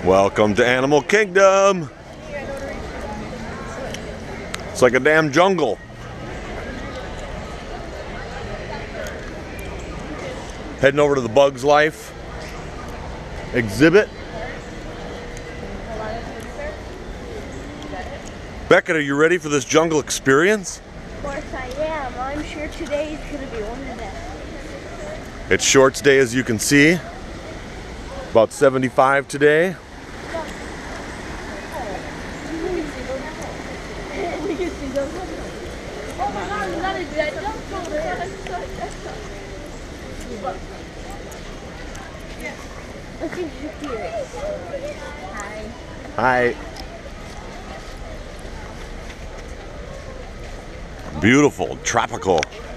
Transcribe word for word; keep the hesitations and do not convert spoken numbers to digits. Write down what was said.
Welcome to Animal Kingdom. It's like a damn jungle. Heading over to the Bugs Life exhibit. Beckett, are you ready for this jungle experience? Of course I am. I'm sure today is going to be one of them. It's Shorts Day, as you can see. About seventy-five today. Oh my God, we gotta do that jump over. I think you're curious. Hi. Hi. Beautiful, tropical.